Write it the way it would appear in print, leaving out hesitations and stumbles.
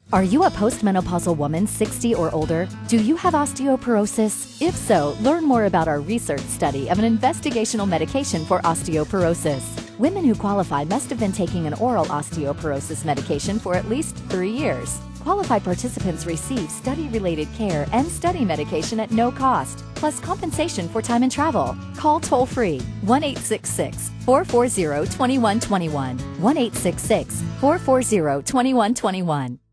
Are you a postmenopausal woman 60 or older? Do you have osteoporosis? If so, learn more about our research study of an investigational medication for osteoporosis. Women who qualify must have been taking an oral osteoporosis medication for at least 3 years. Qualified participants receive study-related care and study medication at no cost, plus compensation for time and travel. Call toll-free 1-866-440-2121, 1-866-440-2121.